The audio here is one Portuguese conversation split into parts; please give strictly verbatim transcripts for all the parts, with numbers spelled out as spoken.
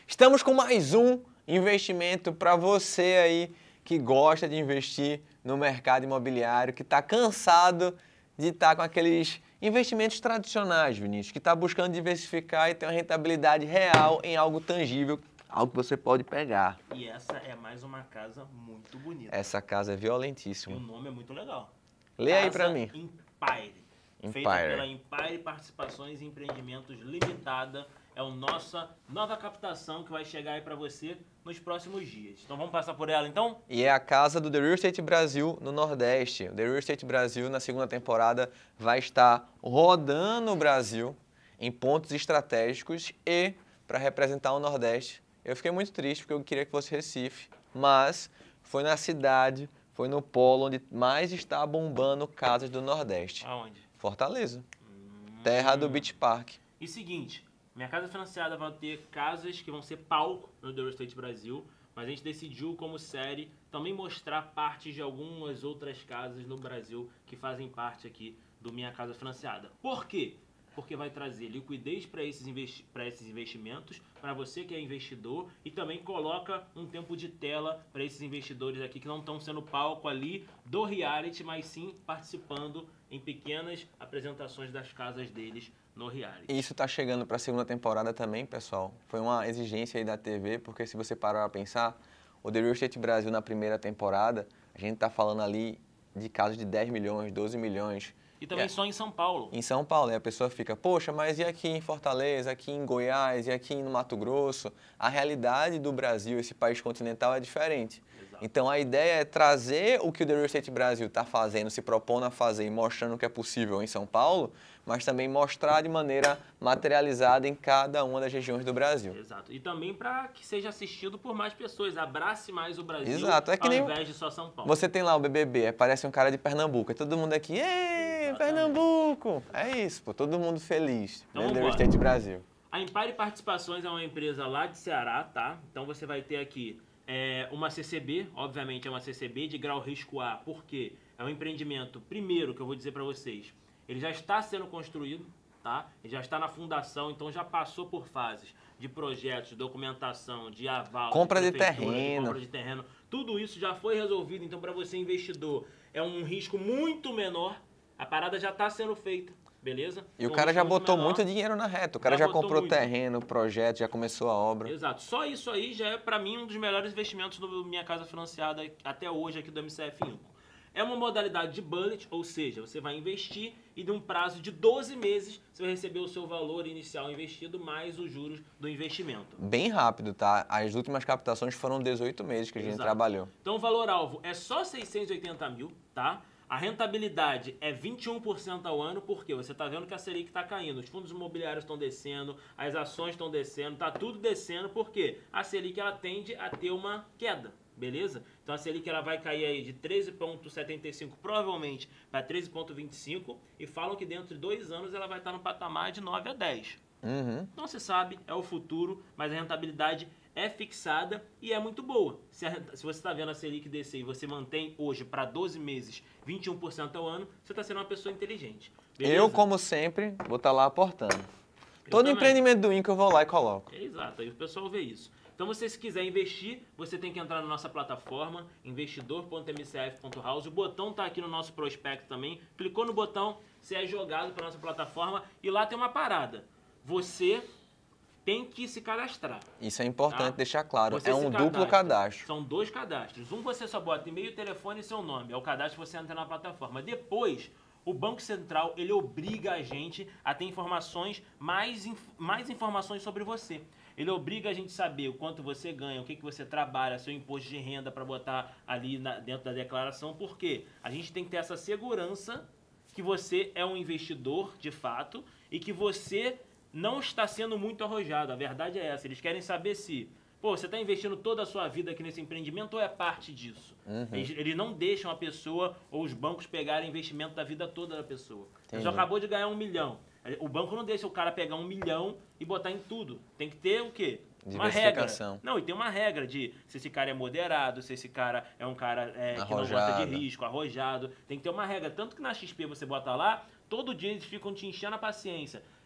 Estamos com mais um investimento para você aí que gosta de investir no mercado imobiliário, que está cansado de estar com aqueles investimentos tradicionais, Vinícius, que está buscando diversificar e ter uma rentabilidade real em algo tangível, algo que você pode pegar. E essa é mais uma casa muito bonita. Essa casa é violentíssima. E o nome é muito legal. Lê casa aí para mim. Empire. Empire. Feita pela Empire Participações e Empreendimentos Limitada. É a nossa nova captação que vai chegar aí para você nos próximos dias. Então vamos passar por ela então? E é a casa do The Real Estate Brasil no Nordeste. O The Real Estate Brasil na segunda temporada vai estar rodando o Brasil em pontos estratégicos e para representar o Nordeste. Eu fiquei muito triste porque eu queria que fosse Recife, mas foi na cidade, foi no polo onde mais está bombando casas do Nordeste. Aonde? Fortaleza, Hum. terra do Beach Park. E seguinte, minha casa financiada vai ter casas que vão ser palco no The Real Estate Brasil, mas a gente decidiu como série também mostrar partes de algumas outras casas no Brasil que fazem parte aqui do Minha Casa Financiada. Por quê? Porque vai trazer liquidez para esses, investi para esses investimentos, para você que é investidor, e também coloca um tempo de tela para esses investidores aqui que não estão sendo palco ali do reality, mas sim participando em pequenas apresentações das casas deles no reality. E isso está chegando para a segunda temporada também, pessoal. Foi uma exigência aí da T V, porque se você parar a pensar, o The Real Estate Brasil na primeira temporada, a gente está falando ali de casos de dez milhões, doze milhões. E também é, só em São Paulo. Em São Paulo, e a pessoa fica, poxa, mas e aqui em Fortaleza, aqui em Goiás, e aqui no Mato Grosso? A realidade do Brasil, esse país continental, é diferente. Exato. Então a ideia é trazer o que o The Real Estate Brasil está fazendo, se propondo a fazer e mostrando que é possível em São Paulo, mas também mostrar de maneira materializada em cada uma das regiões do Brasil. Exato. E também para que seja assistido por mais pessoas, abrace mais o Brasil. Exato. É que ao nem invés de só São Paulo. Você tem lá o B B B, parece um cara de Pernambuco, e todo mundo aqui, ei, Pernambuco! É isso, pô, todo mundo feliz. Então, né? The Real vambora. Estate Brasil. A Empire Participações é uma empresa lá de Ceará, tá? Então você vai ter aqui é, uma C C B, obviamente é uma C C B de grau risco A, porque é um empreendimento, primeiro, que eu vou dizer para vocês, ele já está sendo construído, tá? Ele já está na fundação, então já passou por fases de projetos, de documentação, de aval, Compra de, de terreno. compra de terreno. Tudo isso já foi resolvido, então para você investidor é um risco muito menor, a parada já está sendo feita. Beleza? E o um cara já risco muito botou menor. muito dinheiro na reta. O cara Já já, botou comprou muito. terreno, projeto, já começou a obra. Exato. Só isso aí já é, pra mim, um dos melhores investimentos do Minha Casa Financiada até hoje aqui do M C F Info. É uma modalidade de bullet, ou seja, você vai investir e de um prazo de doze meses você vai receber o seu valor inicial investido mais os juros do investimento. Bem rápido, tá? As últimas captações foram dezoito meses que a gente Exato. trabalhou. Então o valor-alvo é só seiscentos e oitenta mil, tá? A rentabilidade é vinte e um por cento ao ano, porque você está vendo que a Selic está caindo, os fundos imobiliários estão descendo, as ações estão descendo, está tudo descendo, porque a Selic ela tende a ter uma queda, beleza? Então a Selic ela vai cair aí de treze vírgula setenta e cinco provavelmente para treze vírgula vinte e cinco e falam que dentro de dois anos ela vai estar no patamar de nove a dez. Uhum. Não se sabe, é o futuro, mas a rentabilidade é fixada e é muito boa. Se, a, se você está vendo a Selic descer e você mantém hoje para doze meses vinte e um por cento ao ano, você está sendo uma pessoa inteligente. Beleza? Eu, como sempre, vou estar lá aportando. Eu Todo também. empreendimento do Inca eu vou lá e coloco. É, exato, aí o pessoal vê isso. Então você, se quiser investir, você tem que entrar na nossa plataforma, investidor ponto m c f ponto house. O botão está aqui no nosso prospecto também. Clicou no botão, você é jogado para nossa plataforma e lá tem uma parada. Você tem que se cadastrar. Isso é importante Tá? deixar claro. Você é se um cadastra. duplo cadastro. São dois cadastros. Um você só bota e-mail, telefone e seu nome. É o cadastro que você entra na plataforma. Depois, o Banco Central, ele obriga a gente a ter informações, mais, inf mais informações sobre você. Ele obriga a gente a saber o quanto você ganha, o que, que você trabalha, seu imposto de renda para botar ali na, dentro da declaração. Por quê? A gente tem que ter essa segurança que você é um investidor, de fato, e que você não está sendo muito arrojado. A verdade é essa. Eles querem saber se, pô, você está investindo toda a sua vida aqui nesse empreendimento ou é parte disso? Uhum. Eles, eles não deixam a pessoa ou os bancos pegarem investimento da vida toda da pessoa. Entendi. Você só acabou de ganhar um milhão. O banco não deixa o cara pegar um milhão e botar em tudo. Tem que ter o quê? Uma regra. Não, e tem uma regra de se esse cara é moderado, se esse cara é um cara é, que não gosta de risco, arrojado. Tem que ter uma regra. Tanto que na X P você bota lá, todo dia eles ficam te enchendo a paciência.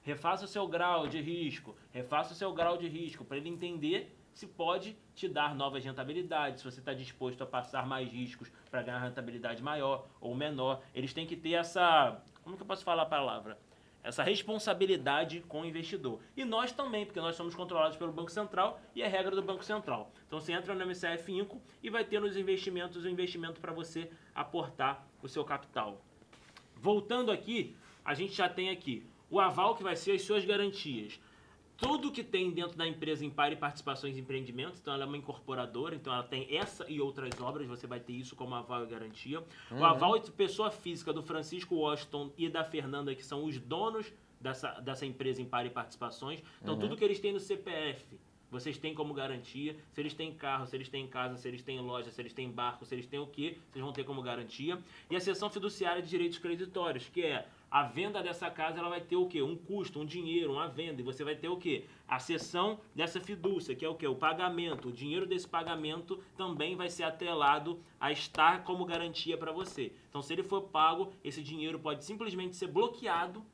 refaça o seu grau de risco, refaça o seu grau de risco, para ele entender se pode te dar novas rentabilidades, se você está disposto a passar mais riscos para ganhar rentabilidade maior ou menor. Eles têm que ter essa, como que eu posso falar a palavra? Essa responsabilidade com o investidor. E nós também, porque nós somos controlados pelo Banco Central e é regra do Banco Central. Então você entra no M C F Info e vai ter nos investimentos o investimento para você aportar o seu capital. Voltando aqui, a gente já tem aqui o aval, que vai ser as suas garantias. Tudo que tem dentro da empresa Empire Participações e Empreendimentos, então ela é uma incorporadora, então ela tem essa e outras obras, você vai ter isso como aval e garantia. Uhum. O aval de pessoa física do Francisco Washington e da Fernanda, que são os donos dessa, dessa empresa Empire Participações. Então uhum. tudo que eles têm no C P F, vocês têm como garantia. Se eles têm carro, se eles têm casa, se eles têm loja, se eles têm barco, se eles têm o quê, vocês vão ter como garantia. E a cessão fiduciária de direitos creditórios, que é a venda dessa casa, ela vai ter o quê? Um custo, um dinheiro, uma venda. E você vai ter o quê? A cessão dessa fidúcia, que é o quê? O pagamento. O dinheiro desse pagamento também vai ser atrelado a estar como garantia para você. Então, se ele for pago, esse dinheiro pode simplesmente ser bloqueado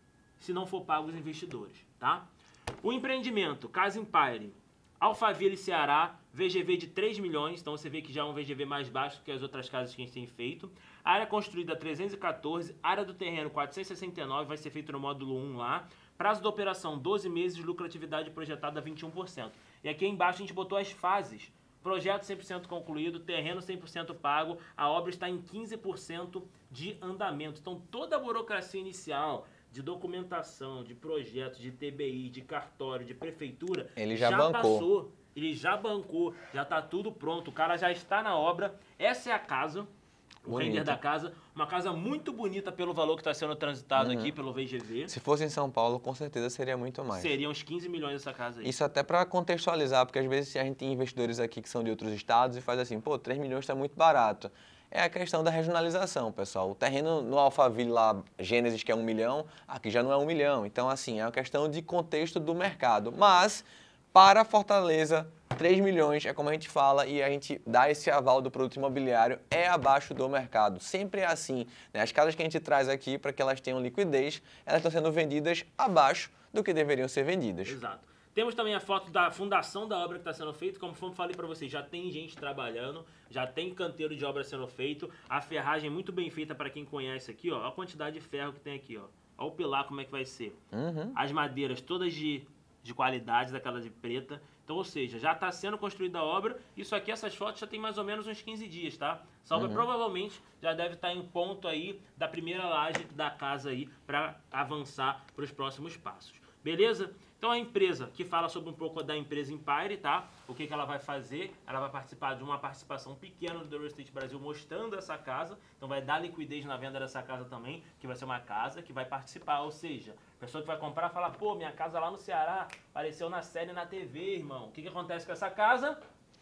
se não for pago os investidores, tá? O empreendimento, Casa Empire, Alphaville, Ceará, V G V de três milhões, então você vê que já é um V G V mais baixo que as outras casas que a gente tem feito. Área construída trezentos e quatorze, área do terreno quatrocentos e sessenta e nove, vai ser feito no módulo um lá. Prazo da operação doze meses, lucratividade projetada vinte e um por cento. E aqui embaixo a gente botou as fases. Projeto cem por cento concluído, terreno cem por cento pago, a obra está em quinze por cento de andamento. Então toda a burocracia inicial de documentação, de projetos, de T B I, de cartório, de prefeitura, ele já, já bancou. Passou, ele já bancou, já está tudo pronto, o cara já está na obra. Essa é a casa, o Bonita. render da casa, uma casa muito bonita pelo valor que está sendo transitado uhum. aqui pelo V G V. Se fosse em São Paulo, com certeza seria muito mais. Seriam uns quinze milhões essa casa aí. Isso até para contextualizar, porque às vezes a gente tem investidores aqui que são de outros estados e faz assim, pô, três milhões está muito barato. É a questão da regionalização, pessoal. O terreno no Alphaville lá, Gênesis, que é um milhão, aqui já não é um milhão. Então, assim, é uma questão de contexto do mercado. Mas, para Fortaleza, três milhões é como a gente fala e a gente dá esse aval do produto imobiliário, é abaixo do mercado. Sempre é assim, né? As casas que a gente traz aqui, para que elas tenham liquidez, elas estão sendo vendidas abaixo do que deveriam ser vendidas. Exato. Temos também a foto da fundação da obra que está sendo feita. Como eu falei para vocês, já tem gente trabalhando, já tem canteiro de obra sendo feito. A ferragem é muito bem feita para quem conhece aqui, ó. A quantidade de ferro que tem aqui, ó. Olha o pilar como é que vai ser. Uhum. As madeiras todas de, de qualidade, daquela de preta. Então, ou seja, já está sendo construída a obra. Isso aqui, essas fotos já tem mais ou menos uns quinze dias, tá? Essa obra uhum. provavelmente já deve estar em ponto aí da primeira laje da casa aí para avançar para os próximos passos. Beleza? Então a empresa, que fala sobre um pouco da empresa Empire, tá? O que, que ela vai fazer? Ela vai participar de uma participação pequena do The Real Estate Brasil mostrando essa casa. Então vai dar liquidez na venda dessa casa também, que vai ser uma casa que vai participar. Ou seja, a pessoa que vai comprar fala, pô, minha casa lá no Ceará apareceu na série na T V, irmão. O que, que acontece com essa casa?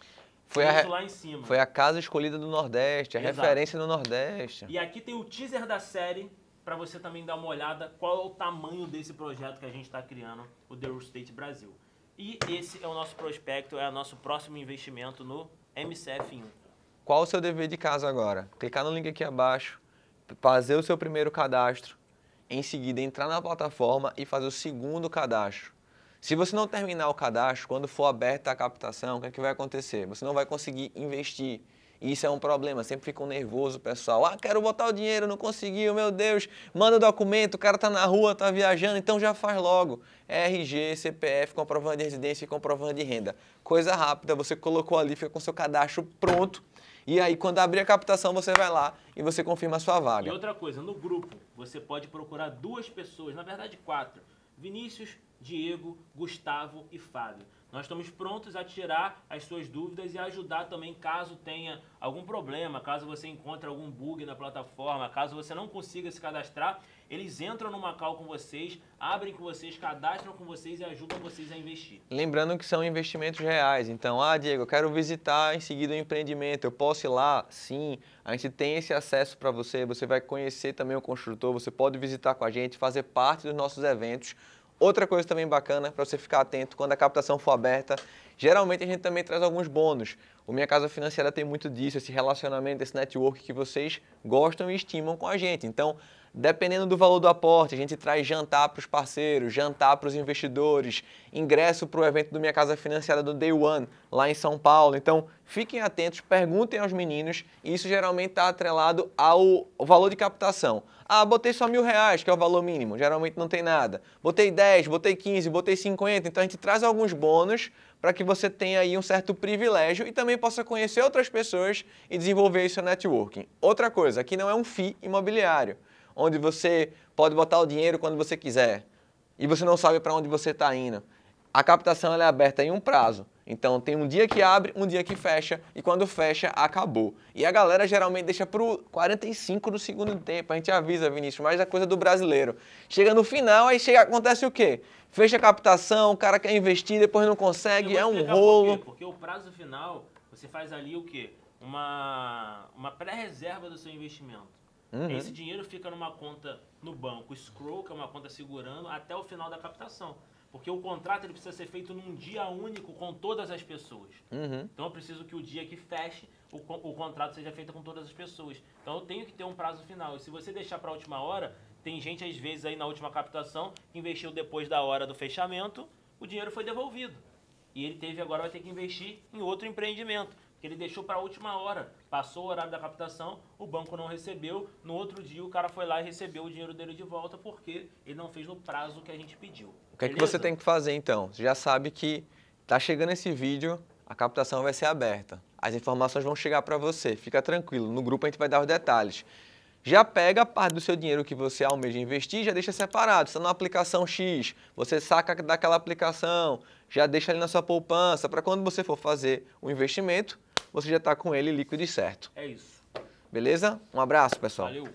Foi a, lá em cima. Foi a casa escolhida do Nordeste, a Exato. referência no Nordeste. E aqui tem o teaser da série, para você também dar uma olhada qual é o tamanho desse projeto que a gente está criando, o The Real Estate Brasil. E esse é o nosso prospecto, é o nosso próximo investimento no M C F Info. Qual o seu dever de casa agora? Clicar no link aqui abaixo, fazer o seu primeiro cadastro, em seguida entrar na plataforma e fazer o segundo cadastro. Se você não terminar o cadastro, quando for aberta a captação, o que é que vai acontecer? Você não vai conseguir investir. E isso é um problema, sempre ficam nervosos, pessoal. Ah, quero botar o dinheiro, não conseguiu, meu Deus. Manda o documento, o cara tá na rua, tá viajando, então já faz logo. R G, C P F, comprovante de residência e comprovante de renda. Coisa rápida, você colocou ali, fica com seu cadastro pronto. E aí, quando abrir a captação, você vai lá e você confirma a sua vaga. E outra coisa, no grupo, você pode procurar duas pessoas, na verdade quatro. Vinícius, Diego, Gustavo e Fábio. Nós estamos prontos a tirar as suas dúvidas e ajudar também caso tenha algum problema, caso você encontre algum bug na plataforma, caso você não consiga se cadastrar, eles entram numa call com vocês, abrem com vocês, cadastram com vocês e ajudam vocês a investir. Lembrando que são investimentos reais, então, ah, Diego, eu quero visitar em seguida o empreendimento, eu posso ir lá? Sim, a gente tem esse acesso para você, você vai conhecer também o construtor, você pode visitar com a gente, fazer parte dos nossos eventos. Outra coisa também bacana para você ficar atento, quando a captação for aberta, geralmente a gente também traz alguns bônus. O Minha Casa Financeira tem muito disso, esse relacionamento, esse network que vocês gostam e estimam com a gente. Então, Dependendo do valor do aporte, a gente traz jantar para os parceiros, jantar para os investidores, ingresso para o evento do Minha Casa Financiada do Day One, lá em São Paulo. Então, fiquem atentos, perguntem aos meninos, e isso geralmente está atrelado ao, ao valor de captação. Ah, botei só mil reais, que é o valor mínimo, geralmente não tem nada. Botei dez, botei quinze, botei cinquenta, então a gente traz alguns bônus para que você tenha aí um certo privilégio e também possa conhecer outras pessoas e desenvolver isso no networking. Outra coisa, aqui não é um F I I imobiliário, onde você pode botar o dinheiro quando você quiser e você não sabe para onde você está indo. A captação ela é aberta em um prazo. Então tem um dia que abre, um dia que fecha, e quando fecha, acabou. E a galera geralmente deixa para o quarenta e cinco do segundo tempo. A gente avisa, Vinícius, mas é coisa do brasileiro. Chega no final, aí chega, acontece o quê? Fecha a captação, o cara quer investir, depois não consegue, é um rolo. Por quê? Porque o prazo final, você faz ali o quê? Uma, uma pré-reserva do seu investimento. Uhum. Esse dinheiro fica numa conta no banco, escrow, que é uma conta segurando, até o final da captação. Porque o contrato ele precisa ser feito num dia único com todas as pessoas. Uhum. Então eu preciso que o dia que feche, o, o contrato seja feito com todas as pessoas. Então eu tenho que ter um prazo final. E se você deixar para a última hora, tem gente às vezes aí na última captação que investiu depois da hora do fechamento, o dinheiro foi devolvido. E ele teve agora vai ter que investir em outro empreendimento. Que ele deixou para a última hora, passou o horário da captação, o banco não recebeu, no outro dia o cara foi lá e recebeu o dinheiro dele de volta porque ele não fez no prazo que a gente pediu. O que é que você tem que fazer então? Você já sabe que está chegando esse vídeo, a captação vai ser aberta, as informações vão chegar para você, fica tranquilo, no grupo a gente vai dar os detalhes. Já pega a parte do seu dinheiro que você almeja investir, já deixa separado. Se está numa aplicação X, você saca daquela aplicação, já deixa ali na sua poupança, para quando você for fazer o investimento, você já está com ele líquido e certo. É isso. Beleza? Um abraço, pessoal. Valeu.